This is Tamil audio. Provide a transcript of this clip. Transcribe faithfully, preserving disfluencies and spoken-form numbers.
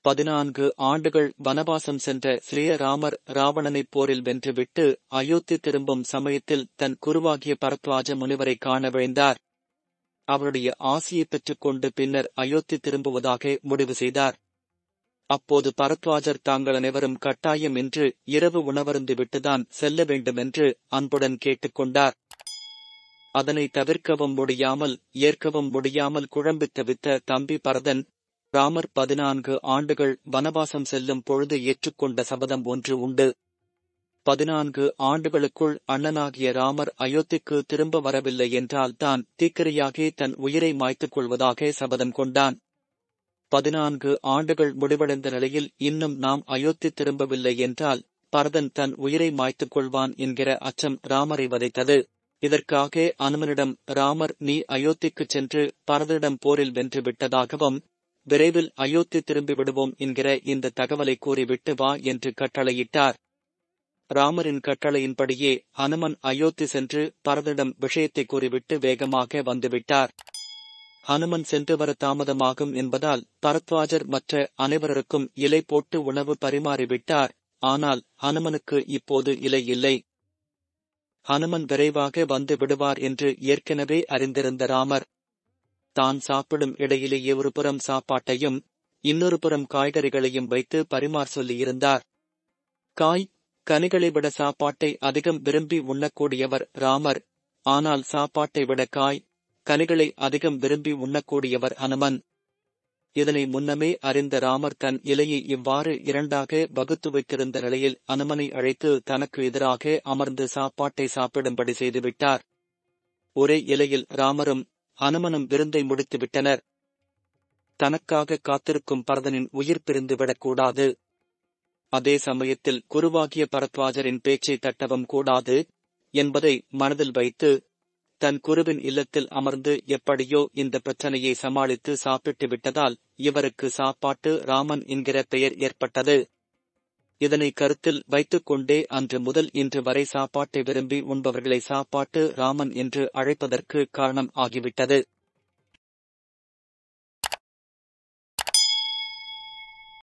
பதினான்கு ஆண்டுகள் வனவாசம் சென்ற ஸ்ரீராமர் ராவணனைப் போரில் வென்றுவிட்டு அயோத்தி திரும்பும் சமயத்தில் தன் குருவாகிய பரத்வாஜ முனிவரை காண விழைந்தார். அவருடைய ஆசியை பெற்றுக்கொண்டு பின்னர் அயோத்தி திரும்புவதாக முடிவு செய்தார். அப்போது பரத்வாஜர் தாங்கள் அனைவரும் கட்டாயம் இன்று இரவு உணவருந்து விட்டுதான் செல்ல வேண்டுமென்று அன்புடன் கேட்டுக்கொண்டார். அதனை தவிர்க்கவும் முடியாமல் ஏற்கவும் முடியாமல் குழம்பித் தவித்த தம்பி பரதன், ராமர் பதினான்கு ஆண்டுகள் வனவாசம் செல்லும் பொழுது ஏற்றுக்கொண்ட சபதம் ஒன்று உண்டு. பதினான்கு ஆண்டுகளுக்குள் அண்ணனாகிய ராமர் அயோத்திக்கு திரும்ப வரவில்லை என்றால் தான் தீக்கிரையாகி தன் உயிரை மாய்த்துக் கொள்வதாக சபதம் கொண்டான். பதினான்கு ஆண்டுகள் முடிவடைந்த நிலையில் இன்னும் நாம் அயோத்தி திரும்பவில்லை என்றால் பரதன் தன் உயிரை மாய்த்துக் கொள்வான் என்கிற அச்சம் ராமரை வதைத்தது. இதற்காக அனுமனிடம் ராமர் நீ அயோத்திக்குச் சென்று பரதனிடம் போரில் வென்று விட்டதாகவும் விரைவில் அயோத்தி திரும்பி விடுவோம் என்கிற இந்த தகவலை கூறிவிட்டு வா என்று கட்டளையிட்டார். ராமரின் கட்டளையின்படியே ஹனுமன் அயோத்தி சென்று பரதனிடம் விஷயத்தை கூறிவிட்டு வேகமாக வந்துவிட்டார். ஹனுமன் சென்று வர தாமதமாகும் என்பதால் பரத்வாஜர் மற்ற அனைவருக்கும் இலை போட்டு உணவு பரிமாறிவிட்டார். ஆனால் ஹனுமனுக்கு இப்போது இலை இல்லை. ஹனுமன் விரைவாக வந்து விடுவார் என்று ஏற்கனவே அறிந்திருந்த ராமர் தான் சாப்பிடும் இடையிலேயே ஒரு புறம் சாப்பாட்டையும் இன்னொரு புறம் காய்கறிகளையும் வைத்து பரிமாற் சொல்லியிருந்தார். காய் கனிகளை விட சாப்பாட்டை அதிகம் விரும்பி உண்ணக்கூடியவர் ராமர். ஆனால் சாப்பாட்டை விட காய் கனிகளை அதிகம் விரும்பி உண்ணக்கூடியவர் ஹனுமன். இதனை முன்னமே அறிந்த ராமர் தன் இலையை இவ்வாறு இரண்டாக வகுத்து வைத்திருந்த நிலையில் ஹனுமனை அழைத்து தனக்கு எதிராக அமர்ந்து சாப்பாட்டை சாப்பிடும்படி செய்துவிட்டார். ஒரே இலையில் ராமரும் ஹனுமனும் விருந்தை முடித்துவிட்டனர். தனக்காக காத்திருக்கும் பரதனின் உயிர் பிரிந்துவிடக்கூடாது. அதே சமயத்தில் குருவாகிய பரத்வாஜரின் பேச்சை தட்டவும் கூடாது என்பதை மனதில் வைத்து தன் குருவின் இல்லத்தில் அமர்ந்து எப்படியோ இந்த பிரச்சனையை சமாளித்து சாப்பிட்டு விட்டதால் இவருக்கு சாப்பாட்டு ராமன் என்கிற பெயர் ஏற்பட்டது. இதனை கருத்தில் வைத்துக் கொண்டே அன்று முதல் இன்று வரை சாப்பாட்டை விரும்பி உண்பவர்களை சாப்பாட்டு ராமன் என்று அழைப்பதற்கு காரணம் ஆகிவிட்டது.